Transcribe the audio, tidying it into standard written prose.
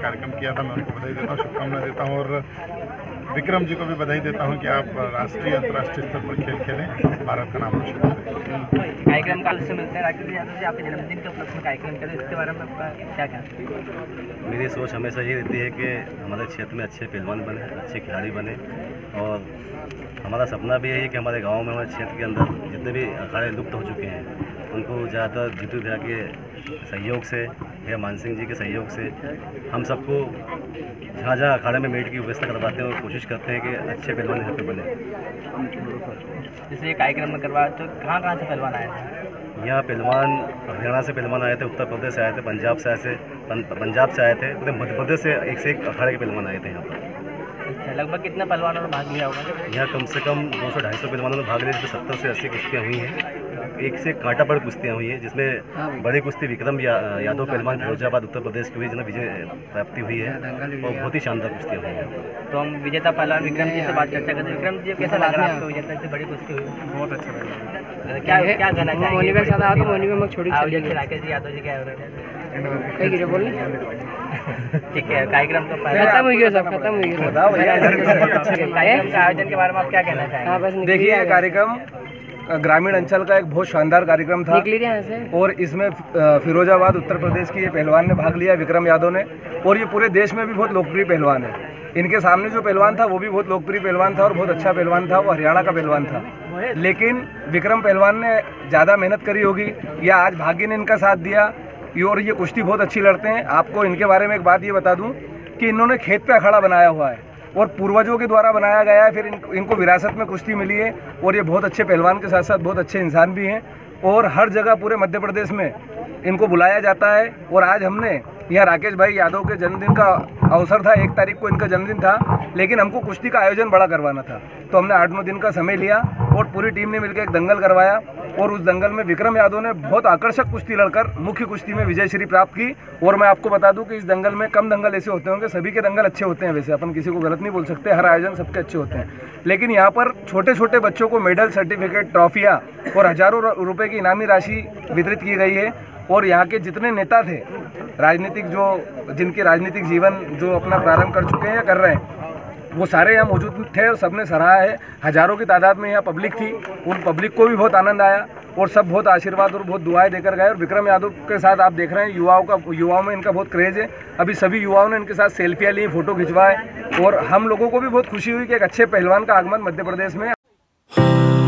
कार्यक्रम किया था, मैं उनको बधाई देता हूँ, शुभकामनाएं देता हूँ और विक्रम जी को भी बधाई देता हूँ कि आप राष्ट्रीय अंतर्राष्ट्रीय स्तर पर खेल खेलें, भारत का नाम रोशन करें। कार्यक्रम काल से मिलते हैं राकेश यादव जी, आपके जन्मदिन के उपलक्ष्य में कार्यक्रम करें, इसके बारे में आपका क्या कहना? मेरी सोच हमेशा ये रहती है कि हमारे क्षेत्र में अच्छे पहलवान बने, अच्छे खिलाड़ी बने और हमारा सपना भी यही है कि हमारे गांव में, हमारे क्षेत्र के अंदर जितने भी अखाड़े लुप्त हो चुके हैं उनको ज़्यादातर जीतू भैया के सहयोग से या मान सिंह जी के सहयोग से हम सबको जहाँ जहाँ अखाड़े में मेट की व्यवस्था करवाते हैं और कोशिश करते हैं कि अच्छे पहलवान यहाँ पे बने। जैसे ये कार्यक्रम में करवा तो कहाँ कहाँ से पहलवान आए थे? यहाँ पहलवान हरियाणा से पहलवान आए थे, उत्तर प्रदेश से आए थे, पंजाब से आए थे, पूरे मध्य प्रदेश से एक अखाड़े के पहलवान आए थे यहाँ पर। अच्छा, लगभग कितने पहलवानों ने भाग लिया होगा? यहाँ कम से कम 200-250 पहलवानों ने भाग लिया, जिसमें 70 से 80 कुश्तियाँ हुई हैं। एक से कांटा पड़ कुश्तियाँ हुई हैं, जिसमें बड़ी कुश्ती विक्रम यादव पहलवान फिरोजाबाद उत्तर प्रदेश की हुई, जिन्हें विजय प्राप्ति हुई है और बहुत ही शानदार कुश्तियाँ हुई हैं। तो हम विजेता पहलवान विक्रम जी से बात चर्चा करते हैं। विक्रम जी, कैसा लग रहा है आपको विजेता से बड़ी कुश्ती हुई? बहुत अच्छा लगा। क्या कहना चाहिए? राकेश जी यादव जी क्या हो रहे हैं? ठीक है, कार्यक्रम तो खत्म हो गया सब, खत्म हो गया। कार्यक्रम के आयोजन के बारे में आप क्या कहना चाहेंगे? देखिए, ये कार्यक्रम ग्रामीण अंचल का एक बहुत शानदार कार्यक्रम था और इसमें फिरोजाबाद उत्तर प्रदेश की ये पहलवान ने भाग लिया, विक्रम यादव ने, और ये पूरे देश में भी बहुत लोकप्रिय पहलवान है। इनके सामने जो पहलवान था वो भी बहुत लोकप्रिय पहलवान था और बहुत अच्छा पहलवान था, वो हरियाणा का पहलवान था। लेकिन विक्रम पहलवान ने ज़्यादा मेहनत करी होगी या आज भाग्य ने इनका साथ दिया, और ये कुश्ती बहुत अच्छी लड़ते हैं। आपको इनके बारे में एक बात ये बता दूं कि इन्होंने खेत पे अखाड़ा बनाया हुआ है और पूर्वजों के द्वारा बनाया गया है, फिर इनको विरासत में कुश्ती मिली है और ये बहुत अच्छे पहलवान के साथ साथ बहुत अच्छे इंसान भी हैं और हर जगह पूरे मध्य प्रदेश में इनको बुलाया जाता है। और आज हमने यहाँ राकेश भाई यादव के जन्मदिन का अवसर था, 1 तारीख को इनका जन्मदिन था, लेकिन हमको कुश्ती का आयोजन बड़ा करवाना था, तो हमने 8-9 दिन का समय लिया और पूरी टीम ने मिलकर एक दंगल करवाया और उस दंगल में विक्रम यादव ने बहुत आकर्षक कुश्ती लड़कर मुख्य कुश्ती में विजय श्री प्राप्त की। और मैं आपको बता दूं कि इस दंगल में कम दंगल ऐसे होते होंगे, सभी के दंगल अच्छे होते हैं, वैसे अपन किसी को गलत नहीं बोल सकते, हर आयोजन सबके अच्छे होते हैं, लेकिन यहाँ पर छोटे छोटे बच्चों को मेडल, सर्टिफिकेट, ट्रॉफियाँ और हज़ारों रुपये की इनामी राशि वितरित की गई है। और यहाँ के जितने नेता थे राजनीतिक, जिनके राजनीतिक जीवन जो अपना प्रारंभ कर चुके हैं या कर रहे हैं, वो सारे यहाँ मौजूद थे और सबने सराहा है। हज़ारों की तादाद में यहाँ पब्लिक थी, उन पब्लिक को भी बहुत आनंद आया और सब बहुत आशीर्वाद और बहुत दुआएं देकर गए। और विक्रम यादव के साथ आप देख रहे हैं युवाओं में इनका बहुत क्रेज़ है। अभी सभी युवाओं ने इनके साथ सेल्फियाँ ली, फ़ोटो खिंचवाए और हम लोगों को भी बहुत खुशी हुई कि एक अच्छे पहलवान का आगमन मध्य प्रदेश में